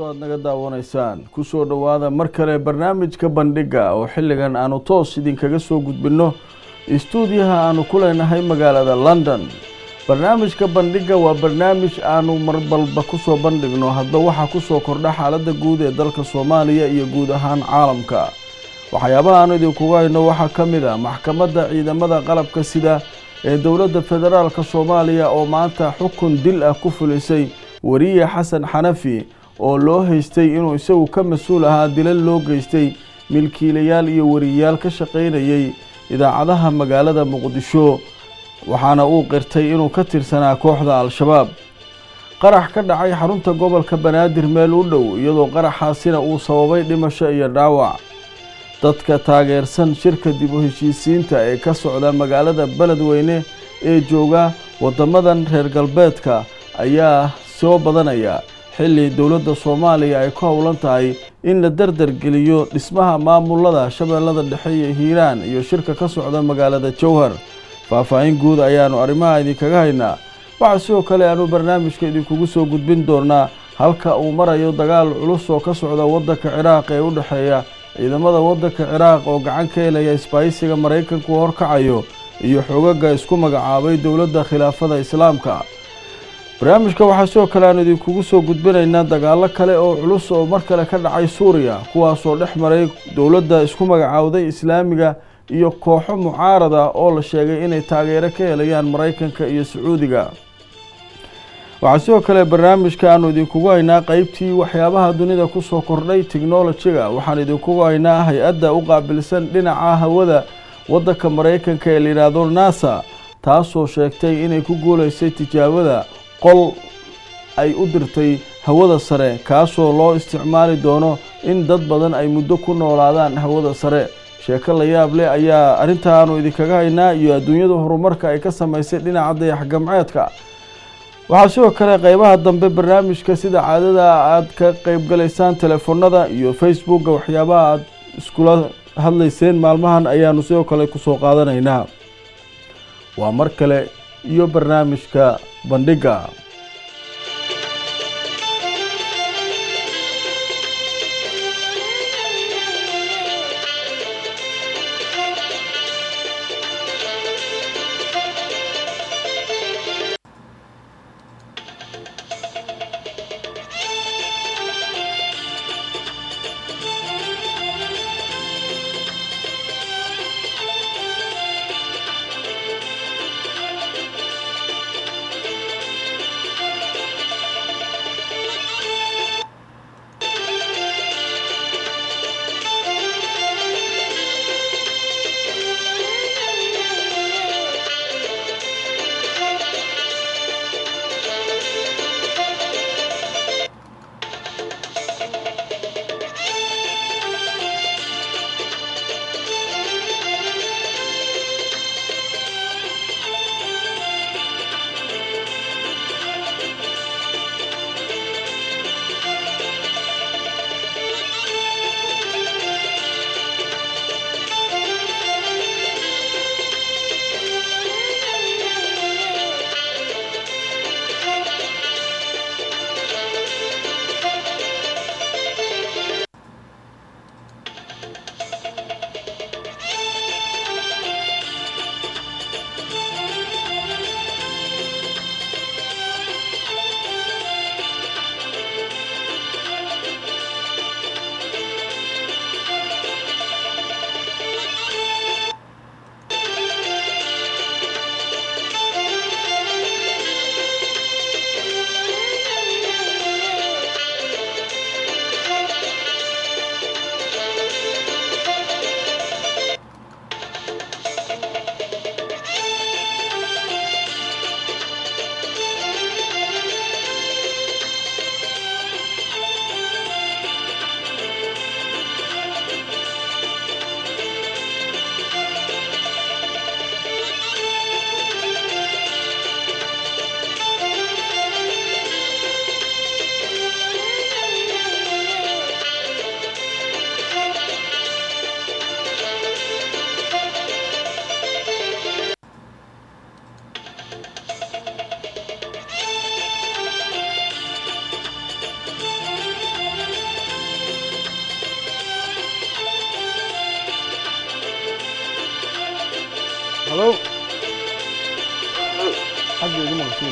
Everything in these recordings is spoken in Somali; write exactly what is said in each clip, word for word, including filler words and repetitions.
kastoo aad naga daawanaysaan ku soo dhawaada mar kale barnaamijka bandhiga oo xilligan aanu toos idinkaga soo gudbino istuudiyaha aanu ku leenahay magaalada London. barnaamijka bandhiga waa barnaamij aanu marbalba ku soo bandhigno hadba waxa ku soo kordha xaaladda guud ee dalka Soomaaliya iyo guud ahaan caalamka. waxyaabaha aanu idinku hayno waxa kamid ah maxkamadda ciidamada qalabka sida ee dawladda federaalka Soomaaliya oo maanta xukun dil ah ku fulisay wariye Xasan Xanafi oo loo haystay inuu isagu ka mas'uul ahaa dilal loo geystay milkiilayaal iyo wariyaal ka shaqeynayay idaacadaha magaalada Muqdisho waxaana uu qirtay inuu ka tirsanaa kooxda Al-Shabaab. qarax ka dhacay xarunta gobolka Banaadir meel u dhow iyadoo qaraxaasina uu sababay dhimasho iyo dhaawac. dadka taageersan shirka dib u heshiisiinta ee ka socda magaalada Beledweyne ee jooga wadamadan reer galbeedka ayaa soo badanaya xilli dawladda Soomaaliya ay ku howlan tahay in la dardar geliyo dhismaha maamulada shabeellada dhexe ee Hiiraan iyo shirka ka socda magaalada Jowhar. faahfaahin guud ayaanu arrimaha idinkaga haynaa. waxa sidoo kale aanu barnaamijka idinkugu soo gudbin doonaa halka uu marayo dagaal culus oo ka socda waddanka Ciraaq ee u dhaxeeya ciidamada waddanka Ciraaq oo gacan ka helaya isbaaysiga Mareykanku horkacayo iyo xogaga isku magacaabay dawladda khilaafada Islaamka. barnaamijka waxa sidoo kale aan idinkugu soo gudbinaynaa dagaalo kale oo culus oo mar kale ka dhacay Suuriya kuwaas oo dhex maray dawladda isku magacaawday Islaamiga iyo kooxo mucaarad ah oo la sheegay inay taageero ka helayaan Mareykanka iyo Sacuudiga. waxa sidoo kale barnaamijka aanu idinkugu haynaa qaybtii waxyaabaha dunida ku soo kordhay technology-ga waxaan idinkugu haynaa hay-adda u qaabilsan dhinaca hawada waddanka Mareykanka ee la yiraahdo NASA taasoo sheegtay inay ku guuleysay tijaabada qol ay u dirtay hawada sare kaasoo loo isticmaali doono in dad badan ay muddo ku noolaadaan hawada sare. sheeko la yaab leh ayaa arrintaanu idinkaga haynaa iyo adduunyada horumarka ay ka samaysay dhinaca dayax-gacmeedka. waxaa sidoo kale qaybaha dambe barnaamijka sida caadada aad ka qayb galaysaan telefoonada iyo Facebook waxyaabaha aad iskula hadlayseen maalmahan ayaanu sidoo kale ku soo qaadanaynaa. waa mar kale iyo barnaamijka bandhiga.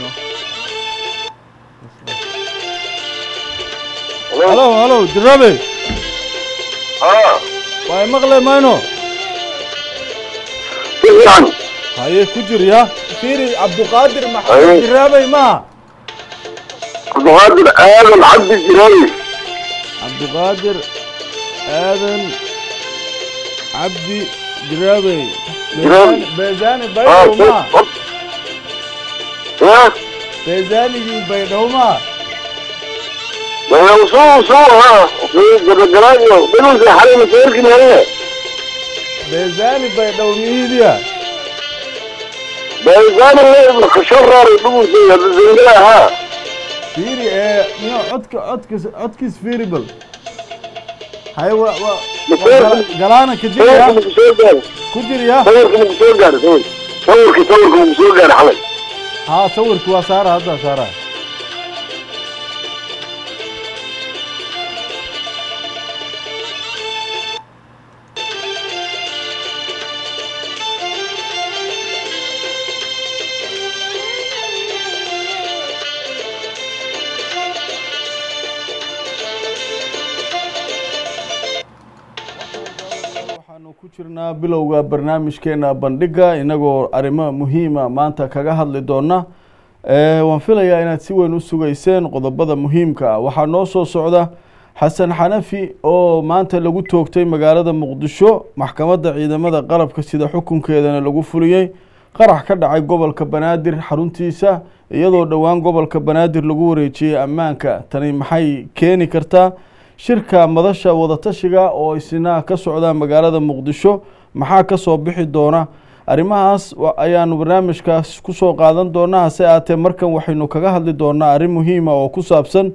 halo halo Jiraabe ها way maqlay mayno يعني haye ku jir ya fiiri Cabduqaadir Haye. Maxamed Jiraabe ma عبد القادر آدم عبد الجلايل Cabduqaadir Aadan Cabdi Jiraabe Jiraabe. Beezani اه Baydhowma ها Beezanigii Baydhowma ما وصول وصول ها في الجلايل بينهم زي حريم السيرك من هنا Beezani Baydhowmihidiya بيزان اللي خشرر يبقوا زي الزنجلة ها fiiri ee niyo codka codkis codkis fiiri bal haye wa wa galaana ka jiraya صوركم مكسور ku jir ya صوركم مكسور قاعد صورك صورك صوركم مكسور قاعد حلق ها sawirku waa saara hadda saara waxaanu ku jirnaa bilowga barnaamijkeena bandhiga inagoo arrimo muhiima maanta kaga hadli doona ee waan filayaa inaad si weyn u sugayseen qodobada muhiimka ah waxaa noo soo socda xasan xanafi oo maanta lagu toogtay magaalada muqdisho maxkamadda ciidamada qalabka sida xukunkeedana lagu fuliyey qarax ka dhacay gobolka banaadir xaruntiisa iyadoo dhowaan gobolka banaadir lagu wareejiyey ammaanka tani maxay keeni kartaa shirka madasha wadatashiga oo isna ka socda magaalada muqdisho maxaa ka soo bixi doona arrimahaas ayaanu barnaamijkaas ku soo qaadan doonaa hase aatee markan waxaynu kaga hadli doonaa arrin muhiima oo ku saabsan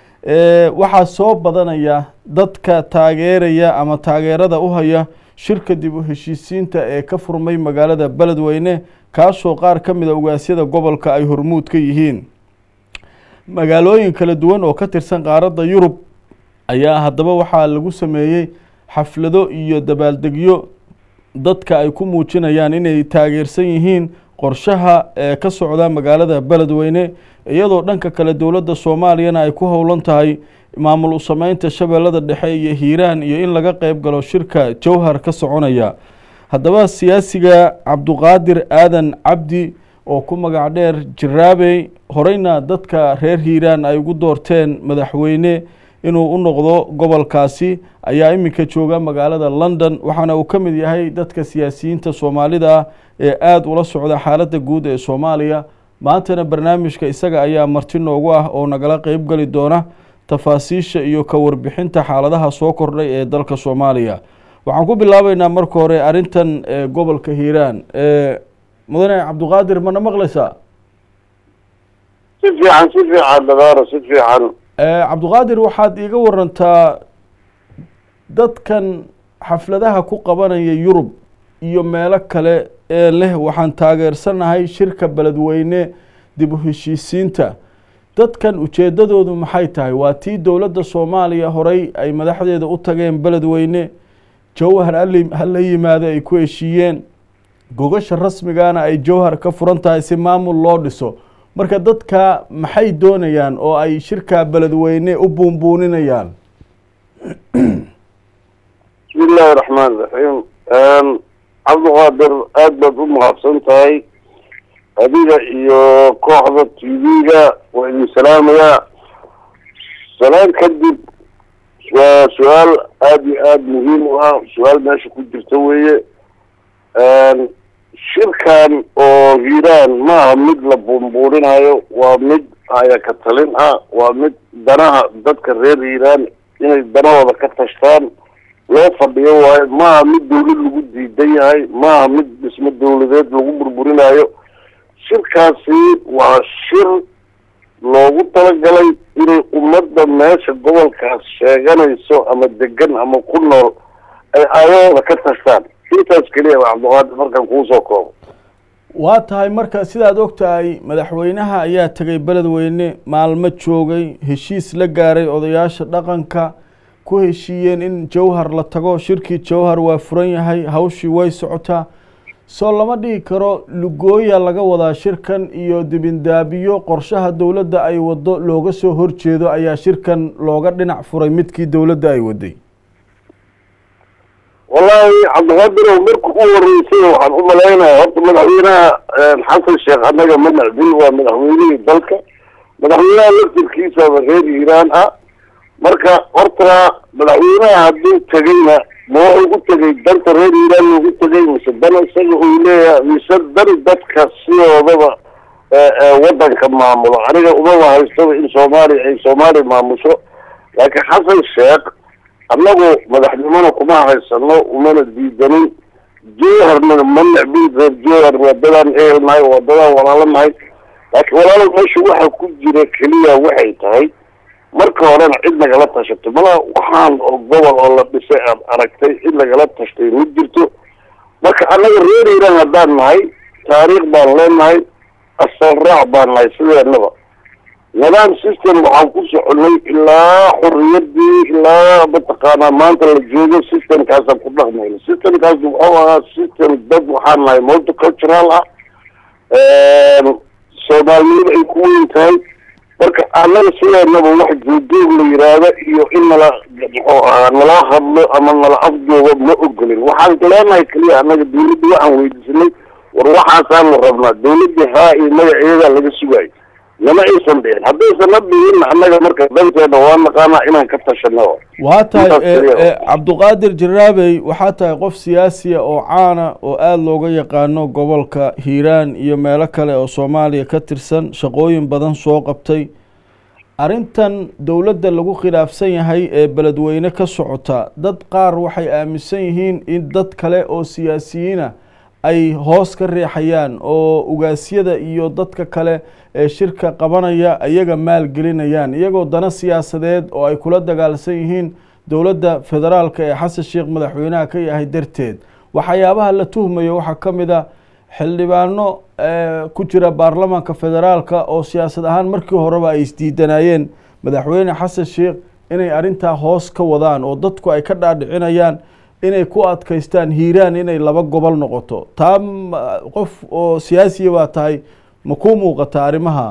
waxaa soo badanaya dadka taageeraya ama taageerada u haya shirka dib u heshiisiinta ee ka furmay magaalada beledweyne kaasoo qaar ka mid a ugaasyada gobolka ay hormuud ka yihiin magaalooyin kala duwan oo ka tirsan qaaradda yurub ayaa haddaba waxaa lagu sameeyey xaflado iyo dabaaldegyo dadka ay ku muujinayaan inay taageersan yihiin qorshaha ee ka socda magaalada beledweyne iyadoo dhanka kale dowladda soomaaliyana ay ku howlan tahay maamul u sameynta shabeellada dhexe iyo hiiraan iyo in laga qeyb galo shirka jowhar ka soconaya haddaba siyaasiga cabduqaadir aadan cabdi oo ku magac dheer Jiraabe horeyna dadka reer hiiraan ay ugu doorteen madaxweyne inuu u noqdo gobolkaasi ayaa iminka jooga magaalada London waxaana uu ka mid yahay dadka siyaasiyiinta Soomaalida ee aad ula socda xaaladda guud ee Soomaaliya maantana barnaamijka isaga ayaa marti noogu ah oo nagala qeyb gali doona tafaasiisha iyo ka warbixinta xaaladaha soo kordhay ee dalka Soomaaliya waxaan ku bilaabaynaa marka hore arintan ee gobolka Hiiraan ee mudane Cabduqaadir ma maqlaysaa si fiican si fiican dadaaro si fiican cabduqaadir waxaad iiga warantaa dadkan xafladaha ku qabanaya Yurub iyo meelo kale ee leh waxaan taageersanahay shirka beledweyne dib u heshiisiinta dadkan ujeedadoodu maxay tahay waa tii dowladda Soomaaliya horey ay madaxdeeda u tageen beledweyne jowhar hal yimaado ay ku heshiiyeen gogasha rasmigaana ay jowhar ka furan tahay si maamul loo dhiso marka dadka maxay doonayaan oo ay shirka beledweyne u buunbuuninayaan bismillaahi raxmaani raxiim cabduqaadir aad baad u mahadsan tahay adiga iyo kooxda t v-ga waa idin salaamayaa salaan kadib waa su-aal aada iyo aada muhiim u ah su-aal meesha ku jirta weeye shirkan oo hiiraan maaha mid la buunbuurinayo waa mid aya ka talin ah waa mid danaha dadka reer hiiraan inay danahooda ka tashtaan loo fadhiyo waayo maaha mid dawlad lagu diidan yahay maaha mid dhismo dawladeed lagu burburinayo shirkaasi waa shir loogu talagalay inay ummadda meesha gobolkaas sheeganayso ama degan ama ku nool ay aayahooda ka tashtaan intaas keliya waa cabduqaadir markaan kuu soo koobo waa tahay marka sidaad og tahay madaxweynaha ayaa tegay beledweyne maalmo joogay heshiis la gaaray odayaasha dhaqanka ku heshiiyeen in jowhar la tago shirkii jowhar waa furan yahay hawshii way socotaa soo lama dhigi karo lugooya laga wadaa shirkan iyo dibindaabiyo qorshaha dowladda ay wado looga soo horjeedo ayaa shirkan looga dhinac furay midkii dowladda ay waday والله عبد القادر ومركو ورئيسي وحن أملينا هرت مدحوينا حسن الشيخ أنك منع دل ومدحويني دلك مدحوينا لفت الكيسة بغير إيران ها مركا أرترا مدحوينا هدو تغينا موحو قلت تغي دلت غير إيران وقلت تغي مسدنا سيقو إليها مسدن دتك السيو وضبا ودن كما عملو عنيك أمما هيستوي إن صومالي أي صومالي ما مشو لكن حسن الشيخ annagu madaxnimona kuma haysano umana diidanin jooharna ma necbin reer joohar wadadan eelnahay wadadan walaalanahay laakiin walaalo meesha waxa ku jira keliya waxay tahay marka horena cid nagala tashato mala waxaan oo gobol oo la dhisay aad aragtay cid nagala tashtay ma jirto marka annaga reer Iiraan haddaan nahay taariikh baan leenahay asal raac baan nahay sideennaba نظام سيستم وحنقص عليه إلا حريتي إلا بتقانا ما أنت الجوجو سيستم كاسب كله مين سيستم كاسب أو سيستم ضد وحنا مولت كلتشرال سودانيين يكون تاي برك أنا سوى إنه واحد جديد ليرادة يو إن لا نلا خبل أما نلا أفضل وما أقولين وحن كلامنا يكلي أنا الدولة دي عن ويدسني وروح عسان ربنا الدولة دي هاي ما يعيدها لجسوي لما يسمى بين هذا يسمى بين أنك مركز بنت دوام قام إنا كتشناه وحتى عبد القادر جرابي وحتى قف سياسي أو عانة أو آل لوجي قانو قبل كهيران يملك له أو صوماليا كترسن شقوين بدن سوق بتي أرنتن دولة دلقو خلاف سين هاي بلدوينة كسعوتا ضد قار وحي آمسينهين إن ضد كلا أو سياسيين أي هوس كريحيان أو ugaasiyada iyo dadka kale ee shirka qabanaya ayaga maal gelinayaan iyagoo dana siyaasadeed oo ay kula dagaalsan yihiin dawladda federaalka ee Xasan Sheekh madaxweynaha ka yahay darteed waxyaabaha la tuhmayo waxa kamid ah xildhibaano ku jira baarlamaanka federaalka oo siyaasad ahaan markii horeba ay isdiidanayeen madaxweyne Xasan Sheekh inay arinta hoos ka wadaan oo dadku ay ka dhaadhicinayaan inay ku adkaystaan Hiiraan inay laba gobol noqoto taam qof oo siyaasi waa tahay ma ku muuqata arimaha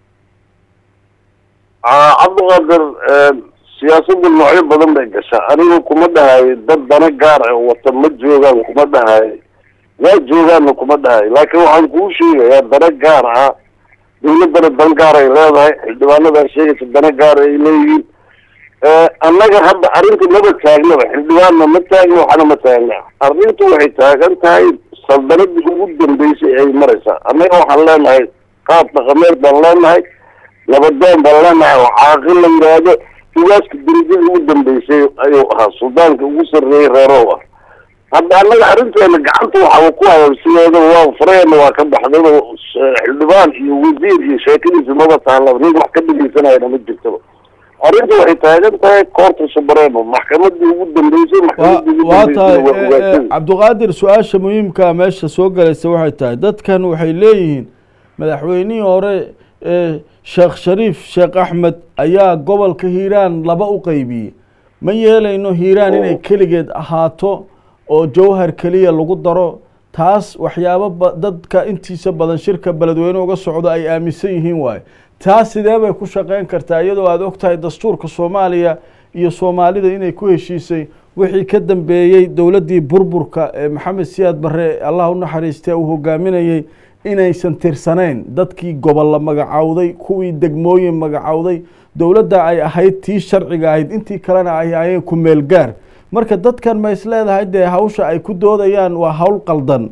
ah Abdul Qadir siyaasadda nooc badan bay gashaa anigu kuma dhahay dad dana gaar ah wata ma joogaan kuma dhahay waa joogaan kuma dhahay laakiin waxaan ku sheegayaa dana gaar ah dawladda dan gaar ay leedahay xildhibaanada sheegaysa dana gaar ay leeyihiin annaga hadda arrinta laba taagnaba xildhibaanna ma taagno waxna ma taagna arrintu waxay taagan tahay saldanadii ugu dambeysay ay maraysaa annaga waxaan leenahay qaab dhaqameed baan leenahay nabadoon baan leenahay oo caaqil la yidhaahdo ugaaska darajada ugu dambeysay ayuu ahaa suldaanka ugu sarreeyey reerow ah hadda annaga arrinteena gacanta waxa ku hayo sideeda waa fureen waa ka baxday xildhibaan iyo wasiir iyo sheekadiisa maba taala nin wax ka dhigaysanayna ma jirto arrintu waxay taagan tahay koorta subareemo maxkamadii ugu dambeysay maxkamadii ugu dambeysay Cabdiqaadir su'aasha muhiimka meesha soo galaysa waxay tahay dadkan waxay leeyihiin madaxweynihii hore ee Sheekh Shariif Sheekh Axmed ayaa gobolka Hiiraan laba u qaybiyay ma yeelayno Hiiraan inay kaligeed ahaato oo jawhar kaliya lagu daro taas waxyaabo dadka intiisa badan shirka beledweyne uga socdo ay aaminsan yihiin waay taas sidee bay ku shaqeyn kartaa iyadoo aad ogtahay dastuurka Soomaaliya iyo Soomaalida inay ku heshiisay wixii ka dambeeyay dawladii burburka ee Maxamed Siyaad Barre Allah u naxariistay uu hogaaminayay inaysan tirsaneyn dadkii gobol la magacaawday kuwii degmooyin magacaawday dawladda ay ahayd tii sharciga ahayd intii kalena ay ayeen ku meel gaar marka dadkan ma isleedahay de hawsha ay ku doodayaan waa hawl qaldan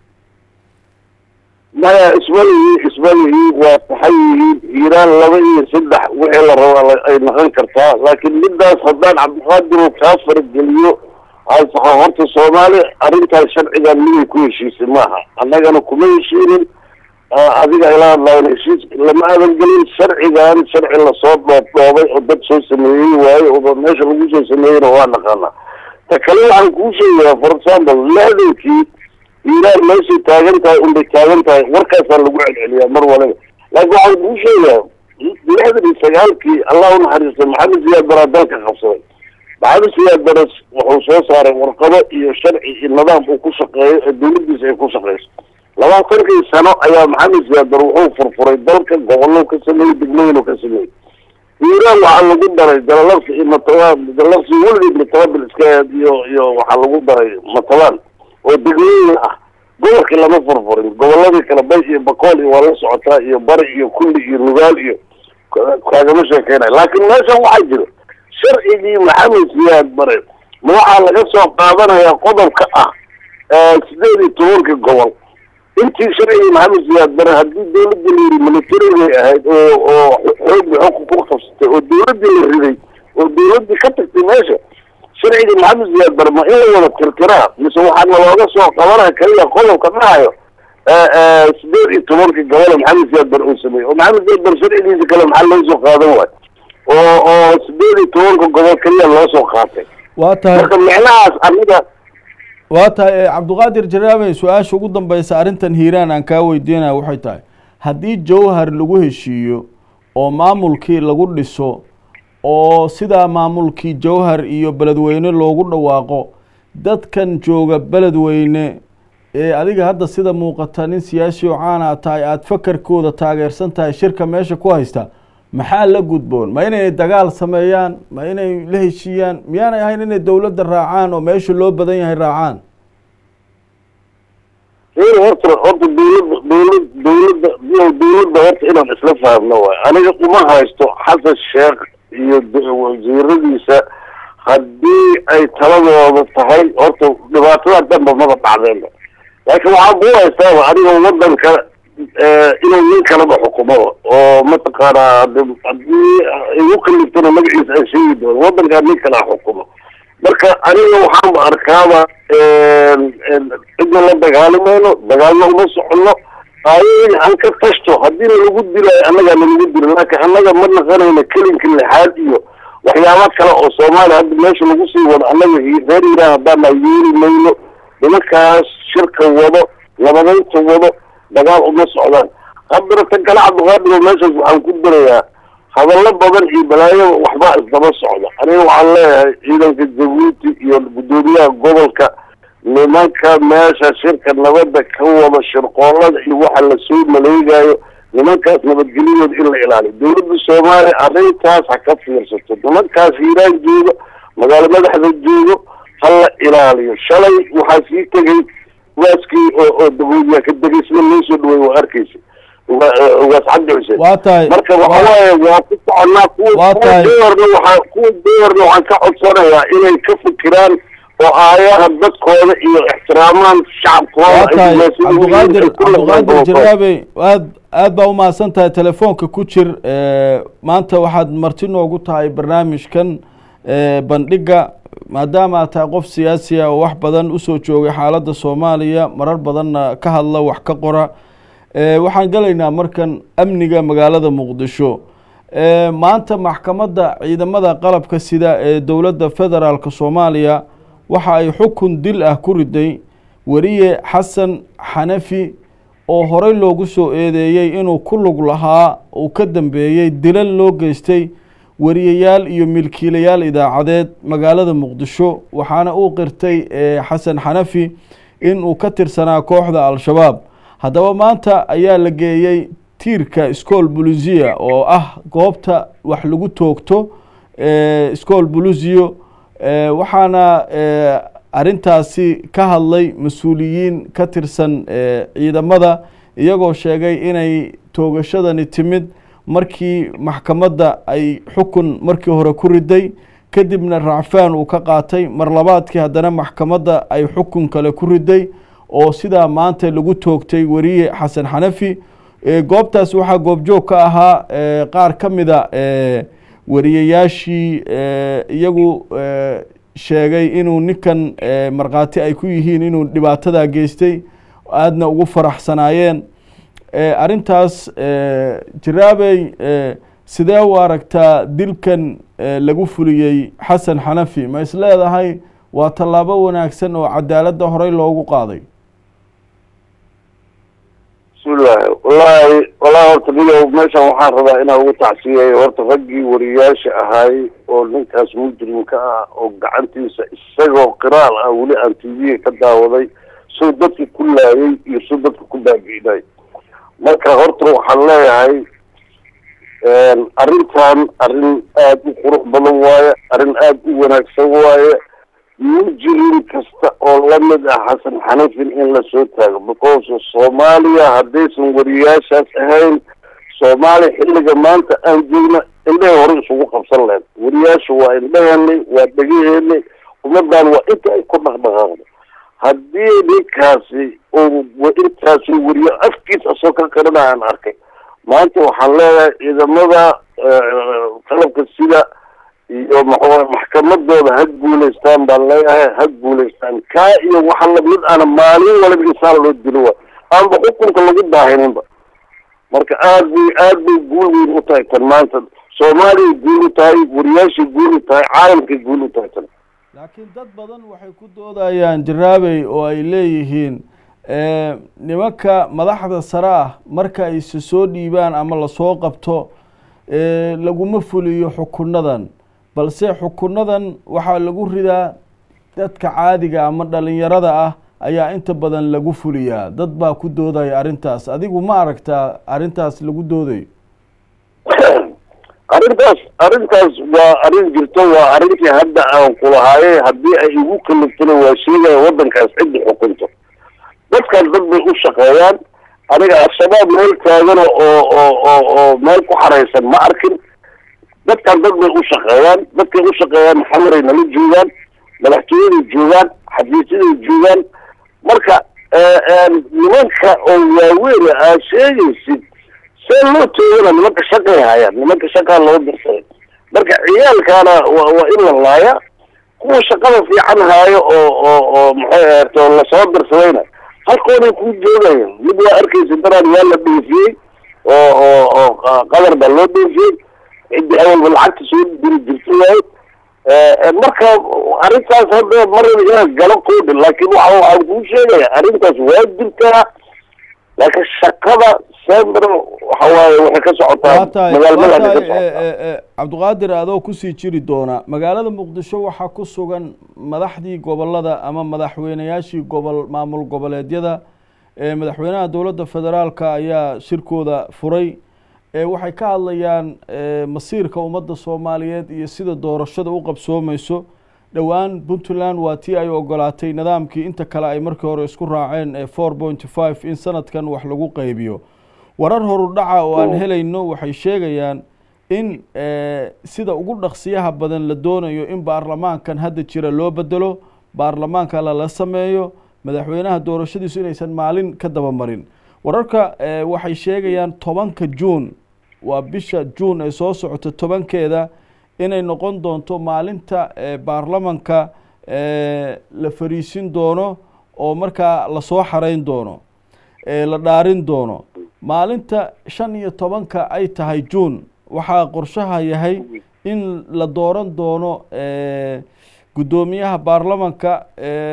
maya ismalihi ismalihi waa taxayihi Hiiraan laba iyo saddex wixii la rabo ay noqon kartaa laakiin midaas haddaan Cabdiqaadir uu ka fargeliyo ay sax horta Soomaali arrintaas sharciga mid ku heshiisay maaha annagana kuma heshiinin adiga ilaa la heshiis lama adan gelin sharcigan sharci la soo dhoobay oo dad soo sameeyay waayo oo meesha lagu soo sameeyay waa naqana ta kale waxaan ku sheegayaa for example laadinkii Hiiraan meesha taagan tahay un bay taagan tahay warkaas lagu celceliyaa mar waliba laakiin waxaan ku sheegayaa lixdan iyo sagaalkii Allah u naxariisto Maxamed Siyaad Barre dalka qabsaday maxamed siyaad bares wuxuu soo saaray warqado iyo sharci iyo nidaam uu ku shaqeeyo ee dawladdiisa ay ku shaqeyso labaatankii sano ayaa maxamed siyaad bare wuxuu furfuray dalka gobollo ka sameeyey degmooyin ka sameeyey hiiraan waxaa lagu daray jalalabsi iyo matawaan jalalabsi weligii matawaan iska iyo iyo waxaa lagu daray matawaan oo degmooyin ah gobolkii lama furfurin gobolladii kale bay iyo bakool iyo waa la socotaa iyo bari iyo kulli iyo nugaal iyo kaagama sheekeynay laakiin meeshan waxaa jiro sharcigii maxamed siyaad bare ma waxaa laga soo qaadanayaa qodobka ah sideed iyo tobankii gobol intii sharcigii maxamed siyaad bare haddii dawladda la yidhi militarigay ahayd oo oo xoog bay xogka ku qabsatay oo dawladdii la riday oo dawladdii ka tagtay meesha sharcigii maxamed siyaad bare ma in la wada tirtiraa mise waxaana looga soo qabanaya kaliya qodobka dhahayo sideed iyo tobankii gobole maxamed siyaad bare uu sameeyey oo maxamed siyaad bare sharcigiisa kale maxaa loo soo qaadan waayo oo oo sideed iyo tobanka gobol kaliya loo soo qaatay waa tahay marka micnahaas aniga waa tahay cabdiqaadir jaraabe su-aasha ugu dambeysa arrintan hiiraan aan kaa weydiinaya waxay tahay haddii jawhar lagu heshiiyo oo maamulkii lagu dhiso oo sidaa maamulkii jawhar iyo beledweyne loogu dhawaaqo dadkan jooga beledweyne ee adiga hadda sida muuqata nin siyaasi oo caana tahay aada fakarkooda taageersan tahay shirka meesha ku haysta maxaa la gudboon ma inay dagaal sameeyaan ma inay la heshiiyaan miyaanay ahayn inay dawladda raacaan oo meesha loo badan yahay raacaan horta horta dawladda dawlad dawladda dawladda horta inaan isla fahamno waay aniga uma haysto xasan sheekh iyo wasiiradiisa haddii ay taladooda tahay horta dhibaatada danba maba dhacdeenba laakiin waxaan kuu haystaaba aniga wadanka inuu nin kaleba xukumo oo mataqaanaa haddii igu kaliftana magaciisa aan sheegi doono wadankaa nin kalaa xukumo marka aniga waxaanba arkaaba cidna la dagaalimayno dagaalna uma soconno ayaga aan ka tashto haddii nalagu dilayo annagaa nalagu dilo laakiin annaga ma naqanayno kelinka lixaad iyo waxyaaba kale oo soomaaliya hadda meesha lagu sii wado annaga reer hiiraan haddaana yeeli mayno nimankaas shirka wado labadaynta wado dagaal uma socdaan haddana tan kale cabdiqaadir meeshaas waxaan ku darayaa hadallo badan iyo balaayo waxbaa isdaba socda aniga waxaan leeyahay ciidanka jabuuti iyo guddoomiyaha gobolka nimanka meesha shirka nabadda ka wada shirqoolada iyo waxa lasoo maleegayo nimankaas nabadgelyadooda in la ilaaliyo dawladda soomaaliya arrintaas ha ka fiirsato nimankaas hiiraan jooga magaalo madaxda joogo ha la ilaaliyo shalay waxaa sii tegay waaskii oo oo dawladda ka degay sida loo soo dhaweey waa arkaysa waas cabdi xuseen waa tahay marka waxa waaye waa ku soconaa kuwa doorna waxaa kuwa doorna waxaan ka codsanayaa inay ka fikiraan oo aayaha dadkooda iyo ixtiraamaan shacabkooda cabdiqaadir cabdiqaadir jaraabe aad aad baa umahadsan tahay telefoonka ku jir maanta waxaad marti noogu tahay barnaamijkan bandhiga maadaama aad tahay qof siyaasi ah oo wax badan usoo joogay xaaladda soomaaliya marar badanna ka hadla wax ka qora waxaan galaynaa markan amniga magaalada muqdisho maanta maxkamadda ciidamada qalabka sida ee dowladda federaalka soomaaliya waxa ay xukun dil ah ku riday weriye xasan xanafi oo horey loogu soo eedeeyey inuu ku lug lahaa uu ka dambeeyey dilal loo geystay weriyayaal iyo milkiilayaal idaacadeed magaalada muqdisho waxaana uu qirtay xasan xanafi inuu ka tirsanaa kooxda al-shabaab haddaba maanta ayaa la geeyey tiirka iskool bulusiya oo ah goobta wax lagu toogto iskool bulusiyo waxaana arrintaasi ka hadlay mas-uuliyiin ka tirsan ciidamada iyagoo sheegay inay toogashadani timid markii maxkamadda ay xukun markii hore ku riday kadibna racfaan uu ka qaatay mar labaadkii haddana maxkamadda ay xukun kale ku riday oo sidaa maanta lagu toogtay weriye xasan xanafi goobtaas waxaa goobjoog ka ahaa qaar ka mida weriyayaashii iyagu sheegay inuu ninkan markhaati ay ku yihiin inuu dhibaatadaa geystay aadna ugu faraxsanaayeen arrintaas jaraabey sidee u aragtaa dilkan lagu fuliyey xasan xanafi ma is leedahay waa tallaabo wanaagsan oo cadaaladda horey loogu qaaday بسم الله والله والله horta niyow meeshan waxaan rabaa inaan ugu tacsiyeeyo horta raggii wariyaasha ahay oo ninkaas mujrimka ah oo gacantiisa isagoo qiraal ah weli aan t v ka daawaday soo dadka ku laayay iyo soo dadka ku baabi'inay marka horta waxaan leeyahay arrintan arrin aad u qurux badan waaye arrin aad u wanaagsan waaye mujrim kasta oo lamid ah xasan xanafin in la soo taago because Soomaaliya haddaysan wariyaashaas ahayn Soomaali xilliga maanta aan joogna indhaha hore isugu qabsan lahayd wariyaashu waa indhaheennay waa dhegaheennay ummadan waa inta ay ku dhaqdhaqaaqdo haddii ninkaasi oo intaasi wariyo afkiisa soo ka qaranaya aan arkay maanta waxaan leeyahay ciidamada qalabka sida iyo maxkamadooda ha guuleystaan baan leeyahay ha guuleystaan kaa iyo waxa lamid ana maalin walba insaan loo dilo waa aanba xukunka lagu daahininba marka aad bay aad bay guul weyn u tahay tan maanta Soomaaliya guul u tahay wariyaasha guul u tahay caalamka guul u tahay tan laakiin dad badan waxay ku doodayaan jaraabay oo ay leeyihiin ee nimanka madaxda sare ah marka ay soo dhiibaan ama la soo qabto ee laguma fuliyo xukunadan balse xukunadan waxa lagu ridaa dadka caadiga ama dhalinyarada ah ayaa inta badan lagu fuliyaa dad baa ku doodaya arintaas adigu ma aragtaa arintaas lagu dooday arintaas arintaas waa arin jirto waa arintii hadda aan kulahaayay haddii ay igu kaliftana waa sheegaya waddankaas cidda xukunto dadkan dad bay u shaqeeyaan aniga al-shabaab meel taagan oo oo oo oo meel ku xareysan ma arkin dadkan dad bay u shaqeeyaan dadkay u shaqeeyaan xamaray nala joogaan madaxtooyaday joogaan xafiisyaday joogaan marka nimanka oo waaweyn aa sheegaysid see loo toogana nimanka shaqay hayaan nimanka shaqaa loo dirsaday marka ciyaalkaana waa waa in la laaya kuwa shaqada fiican haayo oo oo oo maxay ahayd oo lasoo dirsadayna halkooday ku joogayaan mid waa arkaysa daraan waa la dhoofiyey oo oo oo qadar baa loo dhoofiyey ciddi awalba lacagta soo diri jirta waaye marka arrintaas hadda maraba inaa galo koodhin laakiin waxa waxaan kuu sheegaya arrintaas waa jirtaa laakiin shaqada sembr waxa waaye waxay ka socotaa magaalada ka socotaa cabdiqaadir adoo kusii jiri doona magaalada muqdisho waxaa ku sugan madaxdii gobolada ama madaxweynayaashii gobol maamul goboleedyada ee madaxweynaha dowladda federaalka ayaa shirkooda furay waxay ka hadlayaan masiirka ummadda Soomaaliyeed iyo sida doorashada u qabsoomayso dhawaan Puntland waa tii ay ogolaatay nidaamkii inta kale ay markii hore isku raaceen ee four point five in sanadkan wax lagu qaybiyo warar horu dhaca oo aan helayno waxay sheegayaan in sida ugu dhaqsiyaha badan la doonayo in baarlamaankan hadda jira loo bedelo baarlamaanka la sameeyo madaxweynaha doorashadiisu inaysan maalin ka daba marin wararka waxay sheegayaan tobanka June waa bisha June ee soo socota tobankeeda inay noqon doonto maalinta baarlamaanka la fariisin doono oo markaa la soo xareyn doono la dhaarin doono maalinta shan iyo tobanka ay tahay June waxaa qorshaha yahay in la dooran doono gudoomiyaha baarlamaanka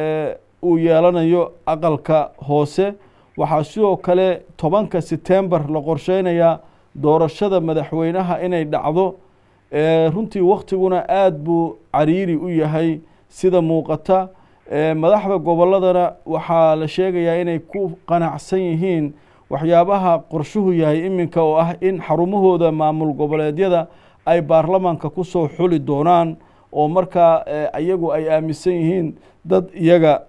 uu yeelanayo aqalka hoose waxaa sidoo kale tobanka September la qorsheynayaa doorashada madaxweynaha inay dhacdo runtii waqtiguna aad buu cariiri u yahay sida muuqata madaxda goboladana waxaa la sheegayaa inay ku qanacsan yihiin waxyaabaha qorshuhu yahay iminka oo ah in xarumahooda maamul goboleedyada ay baarlamaanka ku soo xuli doonaan oo markaa iyagu ay aaminsan yihiin dad iyaga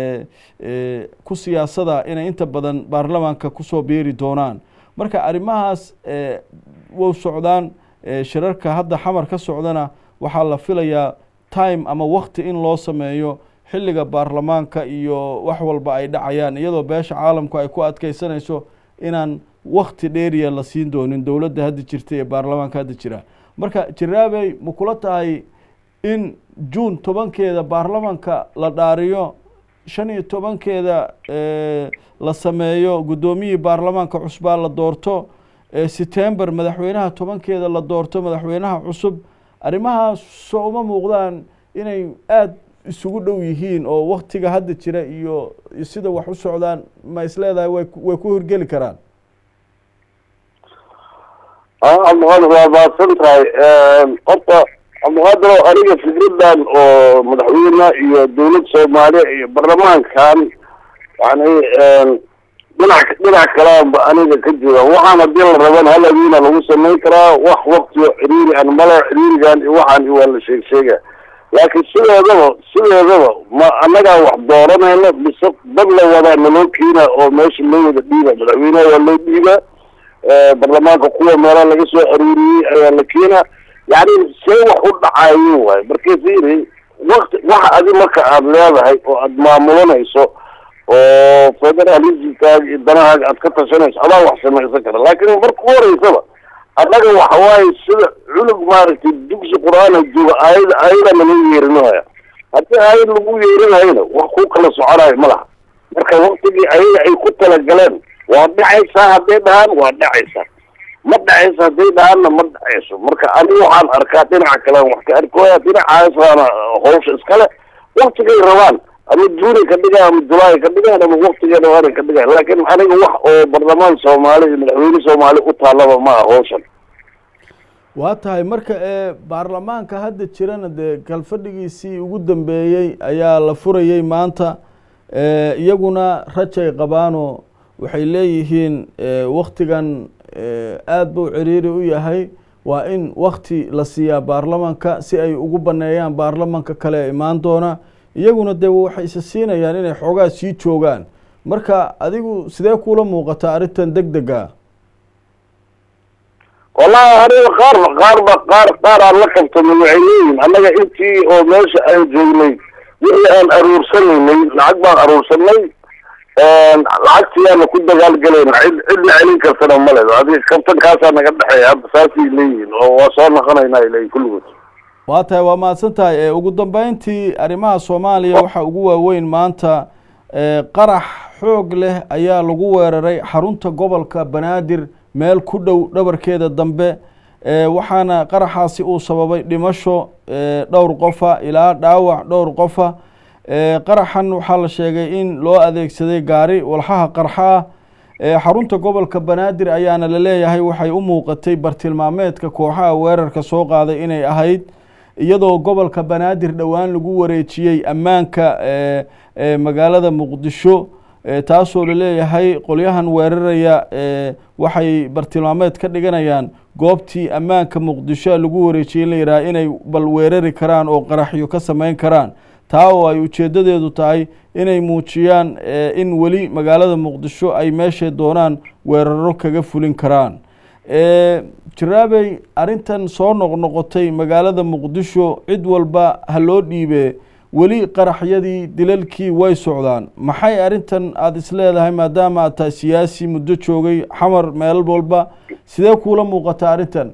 ku siyaasada inay inta badan baarlamaanka ku soo beeri doonaan marka arrimahaas way socdaan shirarka hadda xamar ka socdana waxaa la filayaa time ama waqti in loo sameeyo xilliga baarlamaanka iyo wax walba ay dhacayaan iyadoo beesha caalamku ay ku adkeysanayso inaan waqti dheeriya la siin doonin dowladda hadda jirta ee baarlamaanka hadda jira marka jiraabay ma kula tahay in June tobankeeda baarlamaanka la dhaariyo shan iyo tobankeeda la sameeyo gudoomiyii baarlamaanka cusub la doorto September madaxweynaha tobankeeda la doorto madaxweynaha cusub arrimaha soo uma muuqdaan inay aad isugu dhow yihiin oo waqtiga hadda jira iyo sida wax u socdaan ma isleedahay way way ku hirgeli karaan اه عبد القادر waa baadsan tahay horta cabdiqaadir oo aniga fikradan oo madaxweynaha iyo dowladda Soomaaliya iyo baarlamaankan yani dhinac dhinac kale aniga ka jira waxaan hadii la rabaan halawiina lagu sameyn karaa wax waqti ciriiri aan mala ciriirigan iyo waxaan waa la sheeg sheega laakiin sideedaba sideedaba ma anaga wax dooranayna bisoo dad la wada nolokiina oo meesha loo wada dhiiba madaxweynaha waa loo dhiiba barlamaanka kuwa meelaha laga soo aruuriyay ayaa la keenaa yani see wax u dhacayo waay markii fiiri waqti waxa adi marka aad leedahay oo aad maamulanayso oo federalismkaaga iyo danahaaga aad ka tashanayso adaa wax samaysan kara laakiin marka u horeysaba annaga waxa waaye sida culug maaragtay dugsi qur-aan jooga aayad aayadana lagu yeerinaya haddii aayad lagu yeerinayna wax ku kala soconayo ma laha marka waqtigii ayaga ay ku talagaleen waa dhacaysaa hadday dhahaan waa dhacaysaa ma dhacaysa hadday dhahaanna ma dhacayso marka anigu waxaan arkaa dhinaca kale wax ka arkooya dhinacaasana hawsha iskale waqtigay rabaan ama juuni ka dhigaan ama julaay ka dhigaan ama waqtigay rabaan ka dhigaan laakiin aniga wax oo baarlamaan Soomaali iyo madaxweyne Soomaali u taalaba ma hawshan waa tahay marka ee baarlamaanka hadda jirana de kalfadhigiisii ugu dambeeyay ayaa la furayay maanta ee iyaguna rajay qabaano waxay leeyihiin waqtigan aad buu ciriiri u yahay waa in waqti la siiyaa baarlamaanka si ay ugu baneeyaan baarlamaanka kale imaan doona iyaguna de waxay is siinayaan inay xoogaa sii joogaan marka adigu sidee kula muuqata arintan degdega والله هذا قار قار قار قار على لقبته من العينين أنا أنتي أو ماش أنجوني وهي أن أرورسني العقبة أرورسني العكس أنا كنت قال قلنا عدنا عليك السنة ملل هذه كابتن كاسة أنا قد حياة بساسي لين وصارنا خلينا إليه كل وقت waatahay waa mahadsantahay ugu dambeyntii arrimaha Soomaaliya waxa ugu waaweyn maanta qarax xoog leh ayaa lagu weeraray xarunta gobolka Banaadir meel ku dhow dhabarkeeda dambe waxaana qaraxaasi uu sababay dhimasho dhowr qofa ilaa dhaawac dhowr qofa qaraxan waxa la sheegay in loo adeegsaday gaari walxaha qarxa xarunta gobolka Banaadir ayaana la leeyahay waxay u muuqatay bartilmaameedka kooxaha weerarka soo qaaday inay ahayd iyadoo gobolka Banaadir dhawaan lagu wareejiyay ammaanka magaalada Muqdisho taasoo la leeyahay qolyahan weeraraya waxay bartilmaameed ka dhiganayaan goobtii ammaanka Muqdisho lagu wareejiyay la yiraahdo inay bal weerari karaan oo qaraxyo ka sameyn karaan taa oo ay ujeedadeedu tahay inay muujiyaan in wali magaalada Muqdisho ay meesha doonaan weeraro kaga fulin karaan ee jiraabay arintan soo noqnoqotay magaalada Muqdisho cid walba ha loo dhiibe wali qaraxyadii dilalkii way socdaan maxay arintan aad isleedahay maadaama aad siyaasi muddo joogay xamar meel walba sidee kula muuqata arintan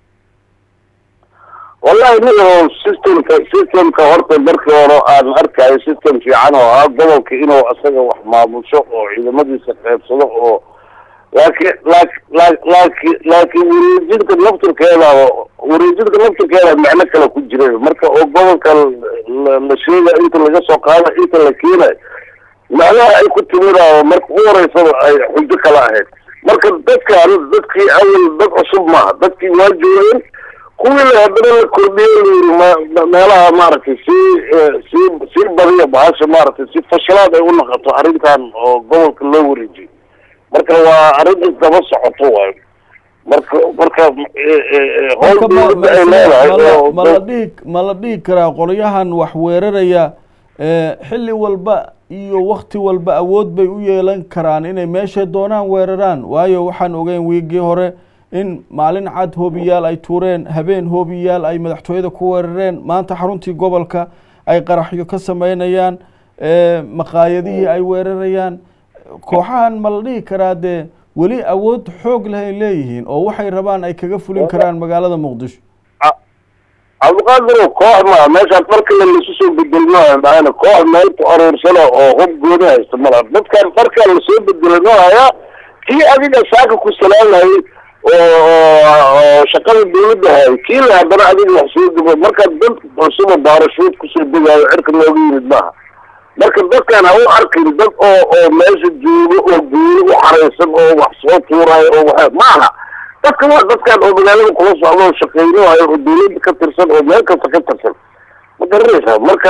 والله إنه سيستم سيستم كهرت بركة وراء أركع سيستم في عنه قبل كإنه أصلا وحما مشوق إذا ما دي سقف صدق لكن لكن لكن لكن وريجيك النفط كذا وريجيك النفط كذا معناه كلا كجري مركا قبل كال الشيء أنت اللي جسوا قال أنت اللي كيله معناه أي كنت مرة مركا ورا يصير حجك لا هيك مركا ذكي ذكي أول ذكي صب ما ذكي واجبين كل هذول الكردين ما ما لها مارتي سي سي سي بريه بعاش مارتي سي فشلات يقول لك تعرين كان قبل كله وريجي مركا وعرض التبص عطوه مركا مركا هول مالديك مالديك كرا قريهان وحويرريا xilli walba iyo waqti walba awood bay u yeelan karaan inay meesha doonaan weeraraan waayo waxaan ogeyn wiigii hore in maalin cad hoobiyaal ay tuureen habeen hoobiyaal ay madaxtooyada ku weerareen maanta xaruntii gobolka ay qaraxyo ka sameynayaan ee maqaayadihii ay weerarayaan kooxahan ma la dhihi karaa de wali awood xoog leh ay leeyihiin oo waxay rabaan ay kaga fulin karaan magaalada Muqdisho القادر كوح ما ماشي الفرق اللي سوسو بدلناه معنا كوح ما يتقرر سنة أو هم جونا استمرار بس كان الفرق اللي سوسو بدلناه يا كي أبي نساق كسلان هاي وشكل الدولة هاي كي اللي عبارة عن المحسوب مركز بنت مرسومة بارشوت كسر بيها عرق النووي يدماها مركز بس كان هو عرق البنت أو أو ماشي جيبه أو جيبه وحريصن أو وحصوت وراي أو معها dadka waa dadkan oo magaalada kula socdo oo shaqeynayo oo dawladda ka tirsan oo meel kasta ka tirsan ma garanaysaa marka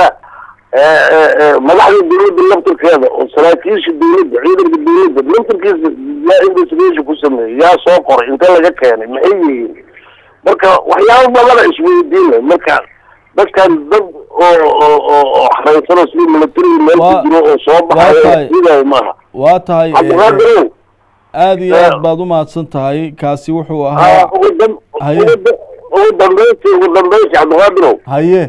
madaxda dawladda laftirkeeda oo saraakiisha dawladda ciidanka dawladda laftirkiisa yaa investigation ku sameeyey yaa soo qoray inta laga keenay maxay yihiin marka waxyaabo badana isweydiinay marka dadkan dad oo oo oo xareysan oo sidii military meel ku jiro oo soo baxay sidaa maaha waa tahay aad iyo aad baad u mahadsan tahay kaasi wuxuu ahaa ugu dambeyntii ugu dambeyntii cabdiqaadirow haye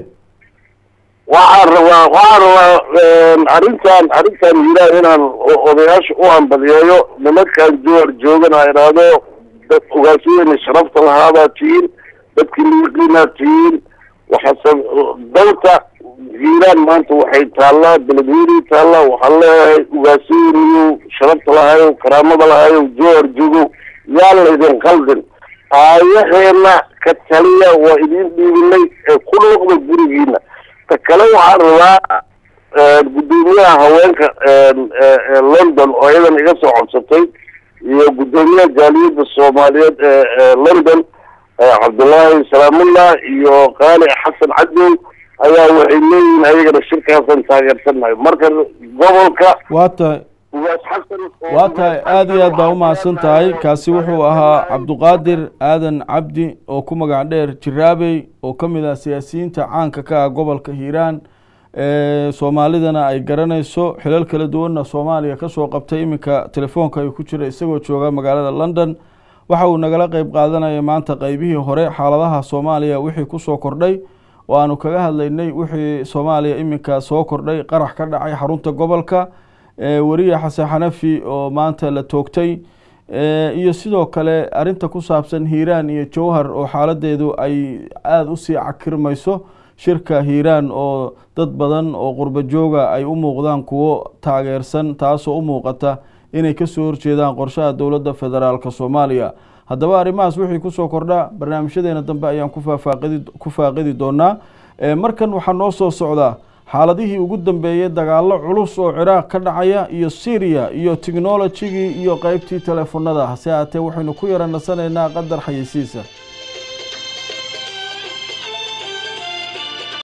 waxaan rabaa waxaan rabaa arrintan arrintan hiiraan inaan odayaasha u hambaliyeeyo nimankan jowhar joogana idhaahdo dad ugaasiyeyna sharafta lahaadaa tihiin dadkii liiqiinaa tihiin waxaase dalka hiiraan maanta waxay taallaa beledweyne taallaa waxaan leeyahay ugaasiyeyniyo sharafta lahayo karaamada lahayo jowhar joogo yaa laydin qaldin aayaheena ka taliya waa idin dhiibinay ee ku noqda gurigiina ta kale waxaan rabaa guddoomiyaha haweenka london oo iyadan iga soo codsatay iyo guddoomiyaha jaaliyadda soomaaliyeed ee london cabdullaahi salaamullah iyo qaali xasan cadow ayaa waxay leeyihiin ayagana shirkaasan taageersanayo marka gobolka waa tahay waa tahay aad iyo aad baa u mahadsan tahay kaasi wuxuu ahaa cabduqaadir aadan cabdi oo ku magac dheer jiraabey oo ka mid ah siyaasiyiinta caanka ka ah gobolka hiiraan soomaalidana ay garanayso xilal kala duwanna soomaaliya kasoo qabtay iminka telefoonka ay ku jira isagoo jooga magaalada london waxa uu nagala qeyb qaadanaya maanta qeybihii hore xaaladaha soomaaliya wixii kusoo kordhay oo aanu kaga hadlaynay wixii soomaaliya iminka soo kordhay qarax ka dhacay xarunta gobolka wariye xasan xanafi oo maanta la toogtay iyo sidoo kale arinta ku saabsan hiiraan iyo jowhar oo xaaladeedu ay aada usii cakirmayso shirka hiiraan oo dad badan oo qurbo jooga ay u muuqdaan kuwo taageersan taasoo u muuqata inay kasoo horjeedaan qorshaha dowladda federaalka soomaaliya haddaba arrimahaas wixii kusoo kordha barnaamijyadeena dambe ayaan kufaaqidi ku faaqidi doonaa markan waxaa noo soo socdaa xaaladihii ugu dambeeyay dagaalo culus oo ciraaq ka dhacaya iyo syria iyo technologigii iyo qeybtii teleefonada hase haatee waxaynu ku yara nasanaynaa qadar xayeysiisa